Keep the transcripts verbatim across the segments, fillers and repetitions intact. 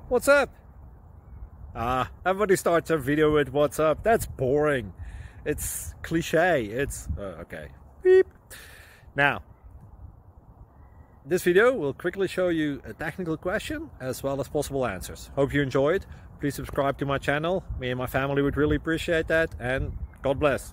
What's up? Ah, everybody starts their video with what's up. That's boring. It's cliche. It's uh, okay. Beep. Now, this video will quickly show you a technical question as well as possible answers. Hope you enjoyed. Please subscribe to my channel. Me and my family would really appreciate that, and God bless.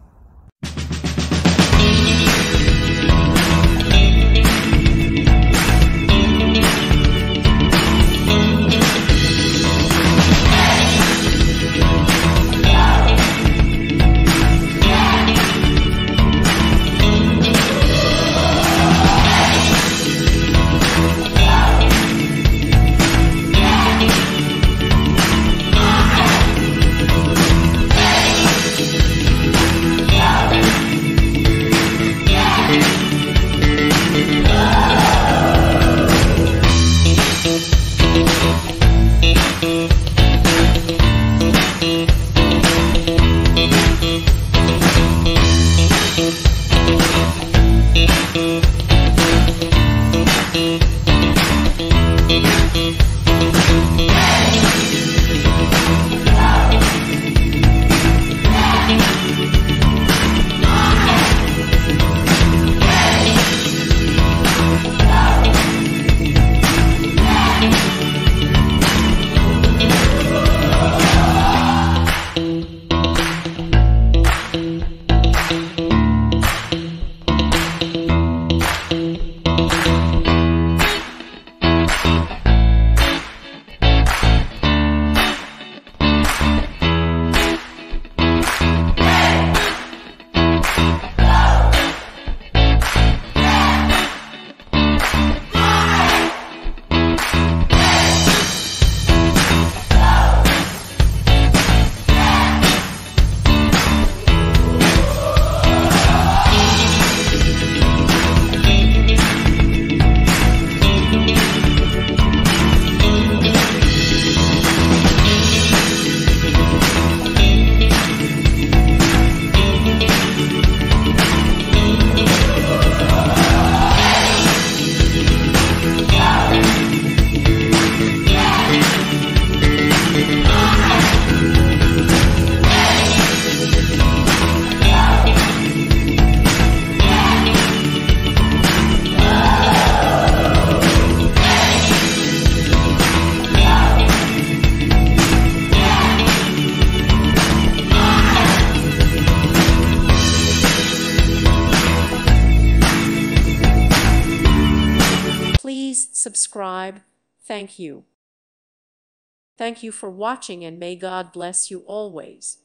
Please subscribe. Thank you. Thank you for watching, and may God bless you always.